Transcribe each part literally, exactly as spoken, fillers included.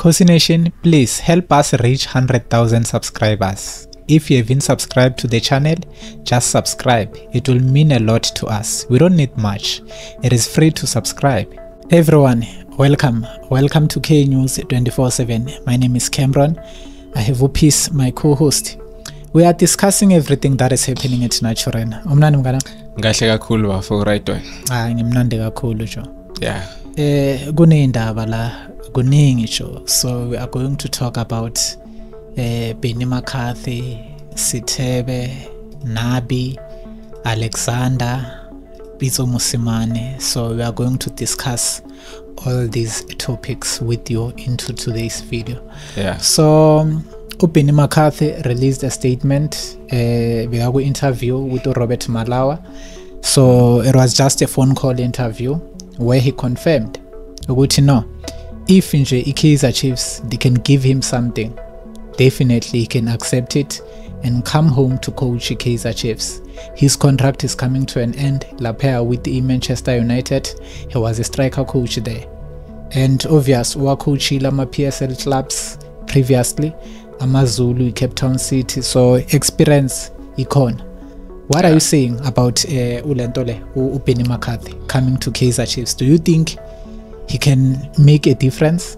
Khosi Nation, please help us reach one hundred thousand subscribers. If you haven't subscribed to the channel, just subscribe. It will mean a lot to us. We don't need much. It is free to subscribe. Everyone, welcome. Welcome to K News twenty-four seven. My name is Cameron. I have Upis, my co-host. We are discussing everything that is happening at Naturen. Umnandi mngana? Ngahle kakhulu bafo right way. Ah, ngimnandi kakhulu jo. Yeah. Eh kunendaba la kuningi jo. So we are going to talk about eh Benny McCarthy, Sithebe, Nabi, Alexander, Pitso Mosimane. So we are going to discuss all these topics with you into today's video. Yeah. So Benny McCarthy released a statement, a uh, interview with Robert Malawa. So it was just a phone call interview where he confirmed, you know, if in KAIZER Chiefs they can give him something, definitely he can accept it and come home to coach KAIZER Chiefs. His contract is coming to an end. La pair with the Manchester United, he was a striker coach there, and obvious wa coach lama P S L clubs previously. Amazulu, Cape Town City, so experience icon. What yeah. are you saying about uh, Ulentole or Benny McCarthy coming to KAIZER Chiefs? Do you think he can make a difference?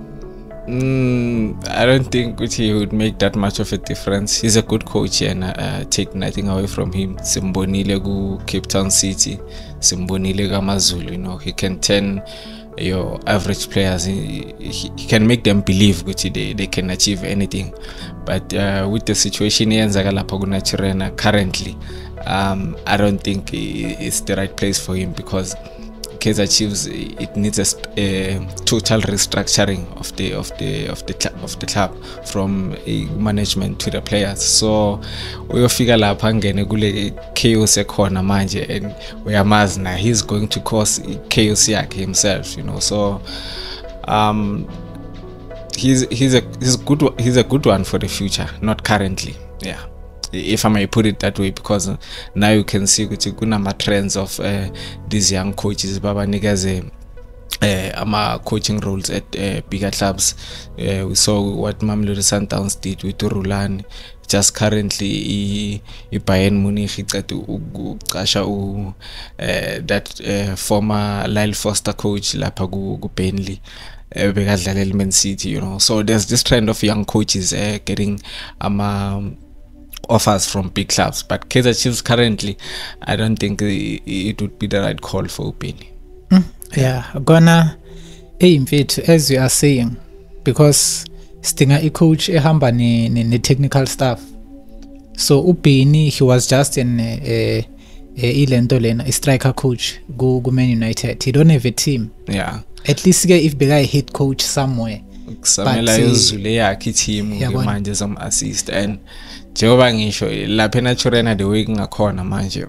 Mm, I don't think he would make that much of a difference. He's a good coach and uh, take nothing away from him. Simbonile go Cape Town City, Simbonile go Amazulu. You know, he can turn your average players, he, he, he can make them believe that they, they can achieve anything. But uh, with the situation currently, um, I don't think it's the right place for him, because KAIZER Chiefs, it needs a, a total restructuring of the of the of the of the club, from a management to the players. So we figure lapha ngene kule chaos ekhona manje, and uyamazi na he's going to cause chaos yakhe himself, you know. So um he's he's a he's good he's a good one for the future, not currently. Yeah, if I may put it that way, because now you can see kuna trends of uh, these young coaches baba nigeze uh, ama coaching roles at uh, bigger clubs. Uh, we saw what Mamelodi Sundowns did with Rulani. Just currently i Bayern Munich uqasha u that uh, former Lyle Foster coach lapha ku Burnley bekadlalela Man City, you know. So there's this trend of young coaches uh, getting um offers from big clubs, but KAIZER Chiefs currently, I don't think it would be the right call for Benny. Mm, yeah, gonna aim it as you are saying, because Stinger a coach a hamba ni, ni, ni technical staff. So Benny, he was just in a a, a, a striker coach go go Man United. He don't have a team. Yeah. At least if the guy head coach somewhere. Samela yozule yakhe team manje some assist, and njengoba ngisho lapha eNaturena the way ngakhona manje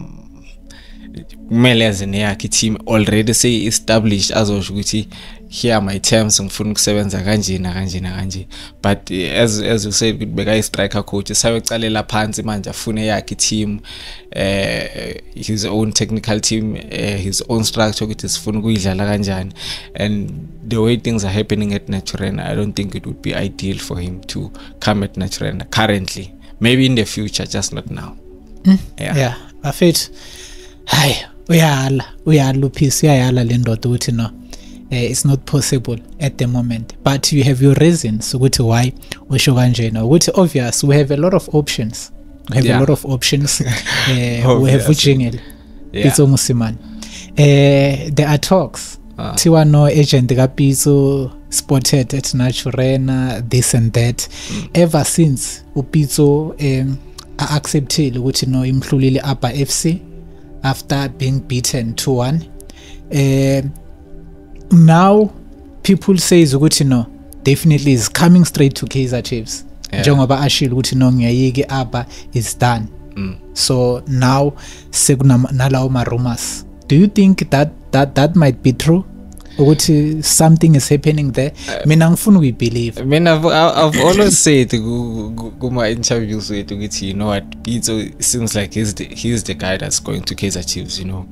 kumele azene yakhe team already say established azosho ukuthi here my terms ngifuna ukusebenza kanje na kanje na kanje. But uh, as as you said, beka striker coach sayocalela phansi manje afune yakhe team, uh, his own technical team, uh, his own structure ukuthi sifuna ukuyidlala kanjani. And the way things are happening at Naturena, I don't think it would be ideal for him to come at Naturena currently. Maybe in the future, just not now. Mm, yeah. Yeah. Afet. Hi. Uyala. Uyala Upis. Uyala lendoda uthi no. It's not possible at the moment. But you have your reasons ukuthi why usho kanjena. Ukuthi obvious, we have a lot of options. We have yeah. a lot of options. uh, we have Ujingle. Pitso Mosimane. Uh, there are talks. Ah. Tiwa no agent ka Pitso spotted at Naturena, this and that. Mm. Ever since uPitso um, accepted ukuthi no imhlulile Upper F C after being beaten two one. Uh, now people say ukuthi no, definitely is coming straight to KAIZER Chiefs. Njengoba ashilo ukuthi no ngiyayike Upper is done. Mm. So now sekuna nalawo ma rumors. Do you think that that that might be true? Ukuthi something is happening there? Mina ngifuna ukubelieve. I mean, I've, I've always said kuma interviews with ukuthi, you know what, Pitso seems like he's the, he's the guy that's going to KAIZER Chiefs, you know.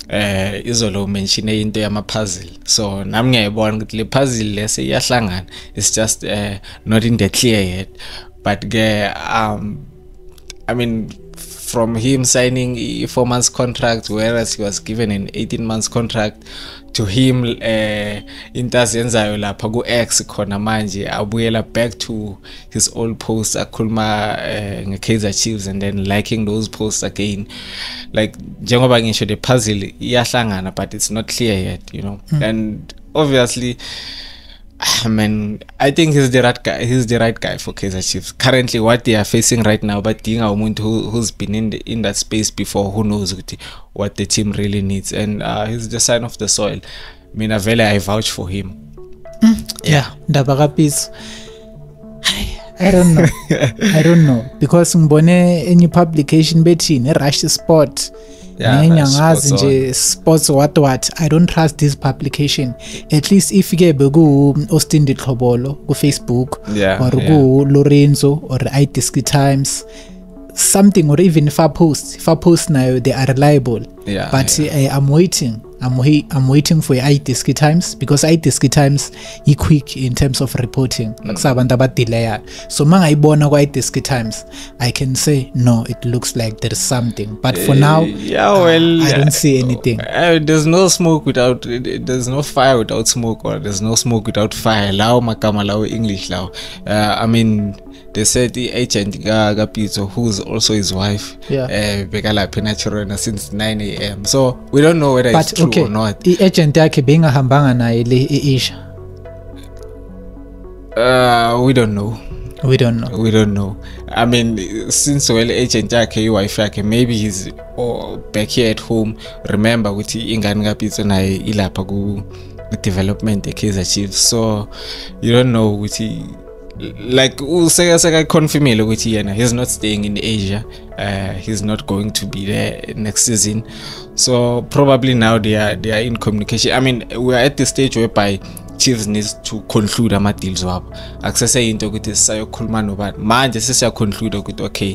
eh izolo mention into yama puzzle, so nami ngiyayibona ukuthi le puzzle lese iyahlangana, it's just uh, not in the clear yet. But ke um I mean, from him signing a four months contract, whereas he was given an eighteen months contract, to him uh, into azenzayo lapha ku X khona manje abuyela back to his old posts akhuluma uh, nge-KAIZER Chiefs, and then liking those posts again. Like njengoba ngisho the puzzle iyahlangana, but it's not clear yet, you know. Mm. And obviously, I mean, I think he's the right guy. He's the right guy for KAIZER Chiefs. Currently, what they are facing right now, but being a woman who, who's been in the, in that space before, who knows what the team really needs, and uh, he's the sign of the soil. I mean, Avele, I vouch for him. Mm, yeah, Ndabarapis. I don't know. I don't know because mbone any publication betting a rush sport. Yeah, sports, nje sports what what I don't trust this publication. At least if you go Austin de Tlhobolo go Facebook, yeah, or yeah. go Lorenzo or iDisc Times, something, or even Far Post. Far Post now they are reliable. Yeah, but yeah. Uh, I'm waiting. I'm wait. I'm waiting for iDisc Times because iDisc Times is quick in terms of reporting. Mm. So man, I born iDisc Times, I can say no. It looks like there's something, but for uh, now, yeah, well, uh, I don't see anything. Uh, there's no smoke without. There's no fire without smoke, or there's no smoke without fire. Lao makama lao English lao. Uh, I mean, they said the agent Gapito, who's also his wife, yeah, begala uh, since nine A M So we don't know whether but, it's true okay. or not. The agent yake being a hambanga na ile Asia. Uh, we don't know. We don't know. We don't know. I mean, since well agent yake wife yake, maybe he's oh, back here at home. Remember, with ingane Gapito na ilapha ku development e KAIZER Chiefs. So you don't know with he. Like useka seka confirmile ukuthi yena he's not staying in Asia, uh, he's not going to be there next season, so probably now they are they are in communication. I mean, we are at the stage whereby Chiefs needs to conclude ama deals wabo. Akusese into ukuthi sisayokhuluma nobani manje sesiya conclude ukuthi okay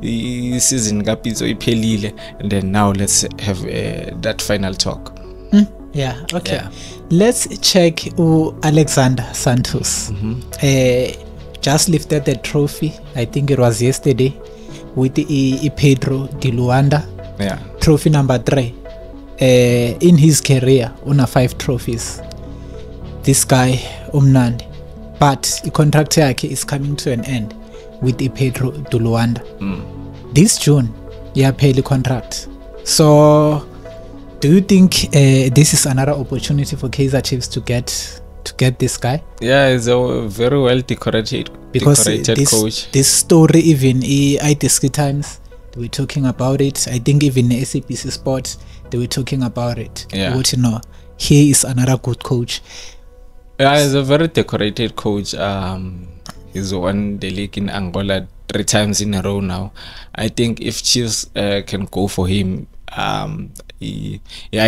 I season Gapito iphelile, and then now let's have uh, that final talk. Mm, yeah, okay, yeah. Let's check uh, Alexander Santos. Mm-hmm. uh, just lifted the trophy, I think it was yesterday, with the Pedro de Luanda. Yeah. Trophy number three. Uh, in his career, una five trophies. This guy, Umnandi. But the contract is coming to an end with the Pedro de Luanda. Mm. This June, yeah, pay the contract. So, do you think uh, this is another opportunity for KAIZER Chiefs to get to get this guy? Yeah, he's a very well decorated, because decorated this, coach. This story, even iDisc Times, they were talking about it. I think even S A B C Sports, they were talking about it. Yeah. What you know, he is another good coach. Yeah, he's a very decorated coach. Um, he's won the league in Angola three times in a row now. I think if Chiefs uh, can go for him, um, he,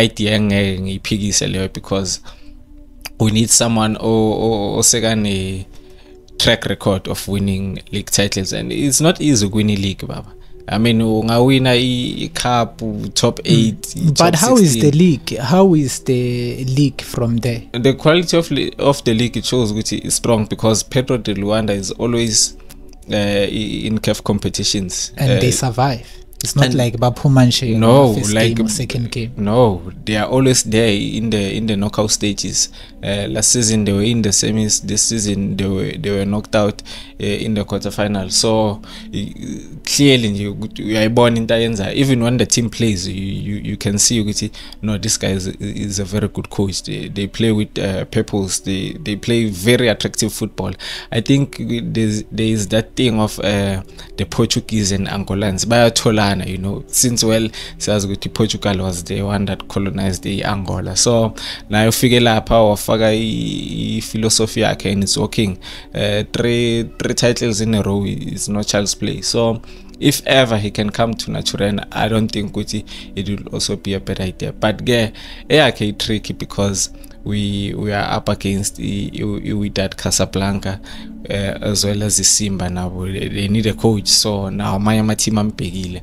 he because we need someone or second track record of winning league titles, and it's not easy to win a league, Baba. I mean, unga win a cup, top eight. Mm. But how sixteen. Is the league? How is the league from there? The quality of of the league, it shows which is strong because Pedro de Luanda is always uh, in C A F competitions, and uh, they survive. It's not like Bapumanche. No, first like game or second game. No, they are always there in the in the knockout stages. Uh, last season they were in the semis. This season they were they were knocked out uh, in the quarterfinals. So uh, clearly you you are born in Tayenza. Even when the team plays, you you, you can see you see, no, this guy is, is a very good coach. They they play with uh, purpose. They they play very attractive football. I think there's there is that thing of uh, the Portuguese and Angolans. Bayatola. You know, since well, says Portugal was the one that colonized the Angola. So now you figure out power faga philosophy and it's working. Uh, three three titles in a row is no child's play. So if ever he can come to Naturena, I don't think it will also be a bad idea. But yeah, it's tricky because we we are up against the, with that Casablanca uh, as well as the Simba now. They need a coach, so now my team am pegile.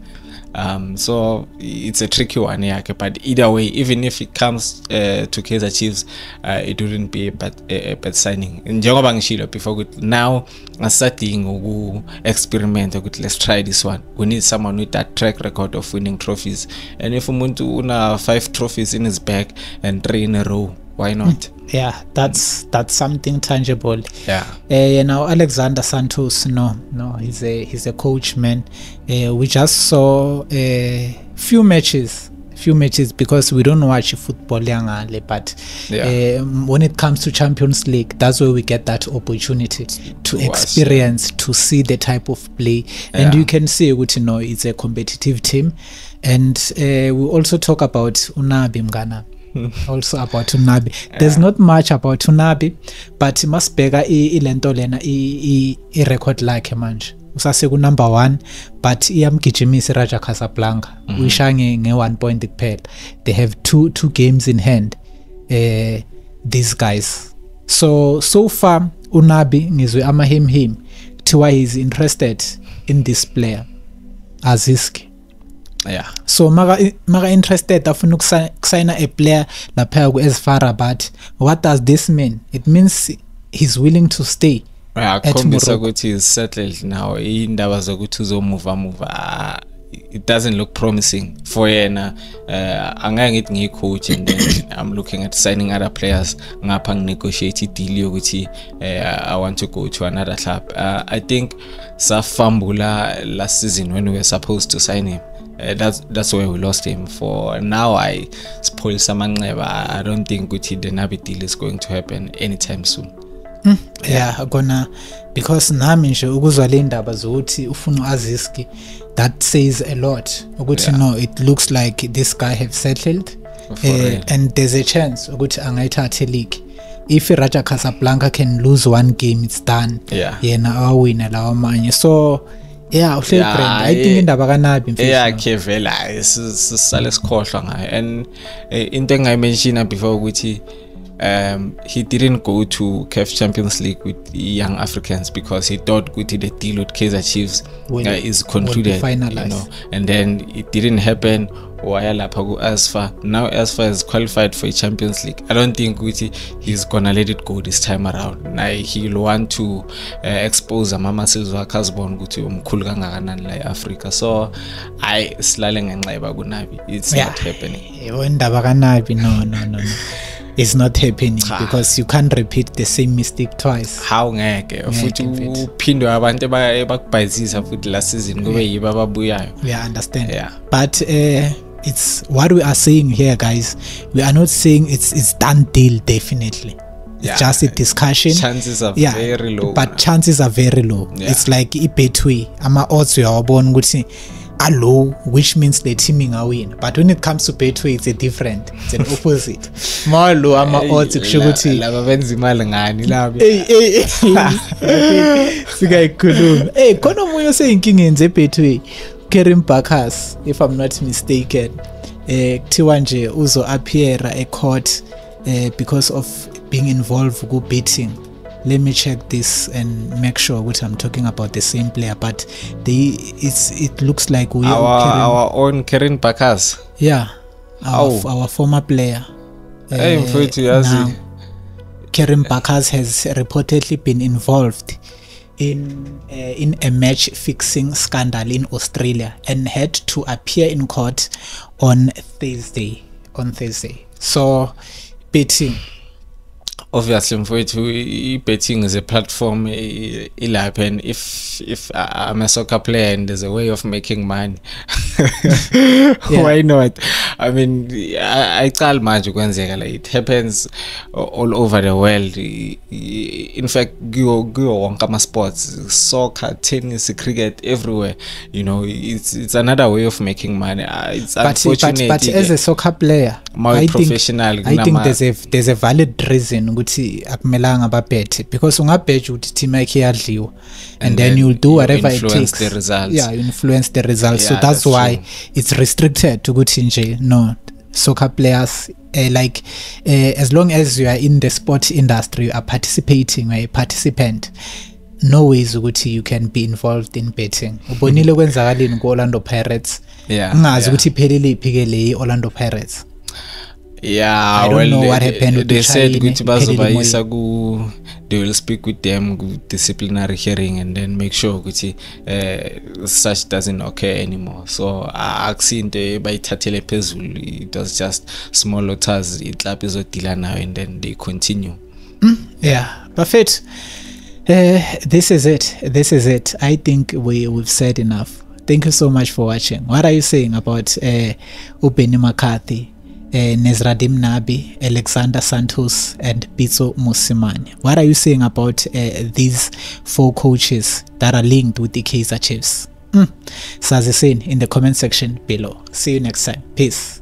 Um, so it's a tricky one, yeah. But either way, even if it comes uh, to KAIZER Chiefs, uh, it wouldn't be a bad, a, a bad signing. Njengoba ngishilo before, good now starting to experiment. Good, let's try this one. We need someone with that track record of winning trophies. And if umuntu una five trophies in his bag and three in a row, why not? Yeah, that's that's something tangible. Yeah. Uh, you know, Alexander Santos, no, no, he's a he's a coach, man. Uh, we just saw a few matches, few matches because we don't watch football, young, but yeah. uh, when it comes to Champions League, that's where we get that opportunity to experience, to see the type of play, yeah. and you can see, which you know, it's a competitive team, and uh, we also talk about Unabi Mgana. Also about Unabi. There's yeah. not much about Unabi, but Masbega ilento lena i i record like manje. Usase ku number one, but iyamgijimisa Raja Casablanca. Mm-hmm. Uyishange nge one point kuphela. They have two two games in hand. Uh, these guys. So so far Unabi ngizwe amahim him kuthiwa he is interested in this player Aziski. Yeah. So maga maga interested afuna ukusayina a player lapha ku Esfara, but what does this mean? It means he's willing to stay. Yeah, khombisa ukuthi he's settled now. Indaba zokuthi uzomove move. It doesn't look promising for yena. Uh, angeke ngithi ngiyicoach and then I'm looking at signing other players ngapha nginegotiate deal yokuthi uh, I want to go to another club. Uh, I think safambula last season when we were supposed to sign him. Uh, that's that's where we lost him. For now, I spoil Samaneva. I don't think Guti the Nabi deal is going to happen anytime soon. Mm, yeah, yeah, gonna because nami nje ukuzwa le ndaba zokuthi ufuna Aziski, that says a lot. Ukuthi yeah. no, it looks like this guy have settled, uh, and there's a chance ukuthi angayithatha league. If Raja Casablanca can lose one game, it's done. Yeah, yena awina lawa manye. So yeah, I think I think indaba kaNabi mfethu. Yeah, ke vela sisale sikhohlwa ngayo. And into engayimention before ukuthi um he didn't go to C A F Champions League with young Africans because he thought ukuthi the deal with KAIZER Chiefs uh, is concluded, you know, and then it didn't happen. Waya lapha ku Asfa. Now Asfa is qualified for a Champions League. I don't think ukuthi he's gonna let it go this time around. Now he'll want to uh, expose amama sizwa kasbon ukuthi umkhulu kangakanani la eAfrica. So I silale ngenxeba kuNabi. It's yeah. not happening. Indaba kaNabi, no no no no. It's not happening because you can't repeat the same mistake twice. How ngeke futhi uphindwe abantu ebakubhayizisa futhi last season kube yibo ababuyayo. Yeah, understand. Yeah. But uh, it's what we are saying here, guys. We are not saying it's it's done deal definitely. It's yeah. just a discussion. Chances are yeah, very low. But chances are very low. Yeah. It's like ibetwe ama odds uyawabona ukuthi are low, which means the teaming are win. But when it comes to Betway, it's a different, it's an opposite. More low, I'm odds kushukuthi laba benza imali ngani laba. Hey hey hey. Sikayikhuluma. Hey, khona umunye oseyinkinga enze Betway. KEARYN BACCUS, if I'm not mistaken. Eh kuthiwa nje uzo appear a court uh, because of being involved with betting. Let me check this and make sure what I'm talking about the same player, but they it's it looks like we our our own KEARYN BACCUS. Yeah, our, oh. our former player. Hey, uh, now, KEARYN BACCUS has reportedly been involved in uh, in a match fixing scandal in Australia and had to appear in court on Thursday. On Thursday, so betting. Obviously, mfowethu, betting is a platform ilapha, and if if I'm a soccer player and there's a way of making money, yeah. why not? I mean, I call manje kwenzeka like it happens all over the world. In fact, go go wonke ama sports, soccer, tennis, cricket, everywhere. You know, it's it's another way of making money. It's but, unfortunate. But, but as a soccer player, I professional, think, I think there's a there's a valid reason ukuthi akumelanga babethe, because ungabheja ukuthi team yakhe iyadliwa and, and then, then you'll do whatever it takes. The results. Yeah, you influence the results. Yeah, so that's, that's why true. It's restricted to ukuthi nje no soccer players uh, like uh, as long as you are in the sport industry, you are participating, you are a participant, no ways ukuthi you can be involved in betting. Ubonile kwenzakalini ku Orlando Pirates? Yeah. Ngazi ukuthi iphelele iphike le Orlando Pirates. Yeah, I don't well, know what they, happened with they the said China, ukuthi bazobayisa iphelele ku they will speak with them ku disciplinary hearing and then make sure ukuthi uh, such doesn't occur anymore. So akusinto bayithathele phezulu, it was just small lotters iclub izodila nayo and then they continue. Mm, yeah, perfect. Uh, this is it. This is it. I think we we've said enough. Thank you so much for watching. What are you saying about uh, Ubeni McCarthy, uh, Nezradim Nabi, Alexander Santos, and Pitso Mosimane? What are you saying about uh, these four coaches that are linked with the KAIZER Chiefs? Mm. Sazi in the comment section below. See you next time. Peace.